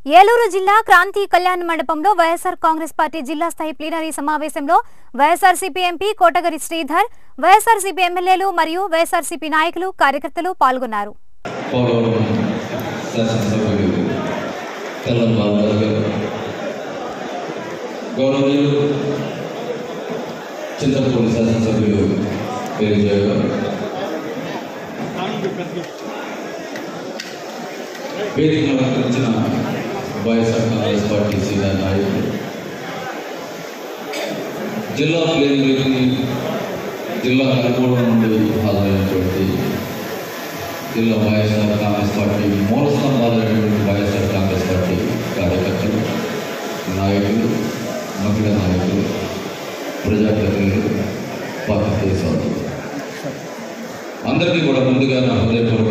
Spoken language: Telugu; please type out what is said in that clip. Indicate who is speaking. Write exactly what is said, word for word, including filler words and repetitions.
Speaker 1: ఏలూరు జిల్లా క్రాంతి కళ్యాణ మండపంలో వైఎస్ఆర్ కాంగ్రెస్ పార్టీ జిల్లా స్థాయి ప్లీనరీ సమావేశంలో YSRCP MP Kotagiri Sridhar, YSRCP ఎమ్మెల్యేలు మరియు వైఎస్ఆర్సీపీ నాయకులు, కార్యకర్తలు పాల్గొన్నారు.
Speaker 2: వేదికను అలంకరించిన వైఎస్ఆర్ కాంగ్రెస్ పార్టీ సీనియర్ నాయకులు, జిల్లా ప్లేనరీకి జిల్లా నలుమూల నుండి హాజరైనటువంటి జిల్లా వైఎస్ఆర్ కాంగ్రెస్ పార్టీ మూల స్తంభాలైనటువంటి వైఎస్ఆర్ కాంగ్రెస్ పార్టీ కార్యకర్తలు, నాయకులు, మహిళా నాయకులు, ప్రజాప్రతినిధులు, పార్టీ సోదరులు అందరికీ కూడా ముందుగా నా హృదయపూర్వక